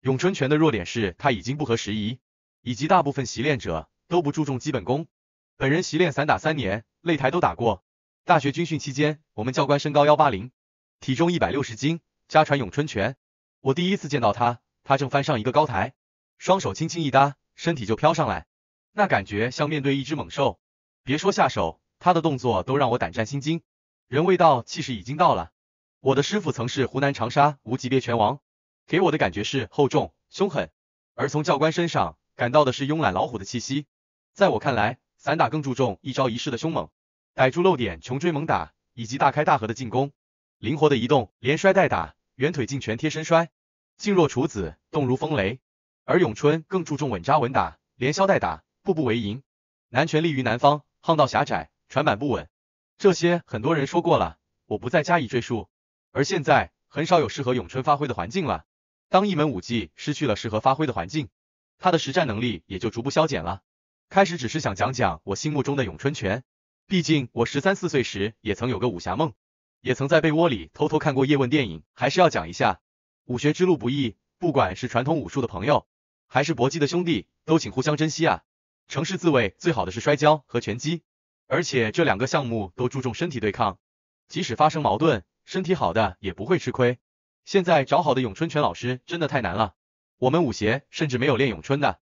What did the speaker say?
咏春拳的弱点是它已经不合时宜，以及大部分习练者都不注重基本功。本人习练散打3年，擂台都打过。大学军训期间，我们教官身高180，体重160斤，家传咏春拳。我第一次见到他，他正翻上一个高台，双手轻轻一搭，身体就飘上来，那感觉像面对一只猛兽。别说下手，他的动作都让我胆战心惊。人未到，气势已经到了。我的师傅曾是湖南长沙无级别拳王，给我的感觉是厚重、凶狠，而从教官身上感到的是慵懒老虎的气息。在我看来，散打更注重一招一式的凶猛，逮住漏点穷追猛打，以及大开大合的进攻，灵活的移动，连摔带打，远腿进拳贴身摔，静若处子，动如风雷。而咏春更注重稳扎稳打，连削带打，步步为营。南拳立于南方，巷道狭窄，船板不稳，这些很多人说过了，我不再加以赘述。而现在很少有适合咏春发挥的环境了。当一门武技失去了适合发挥的环境，它的实战能力也就逐步消减了。开始只是想讲讲我心目中的咏春拳，毕竟我13、14岁时也曾有个武侠梦，也曾在被窝里偷偷看过叶问电影，还是要讲一下。武学之路不易，不管是传统武术的朋友，还是搏击的兄弟，都请互相珍惜啊。城市自卫最好的是摔跤和拳击，而且这2个项目都注重身体对抗，即使发生矛盾，身体好的也不会吃亏。现在找好的咏春拳老师真的太难了，我们武协甚至没有练咏春的。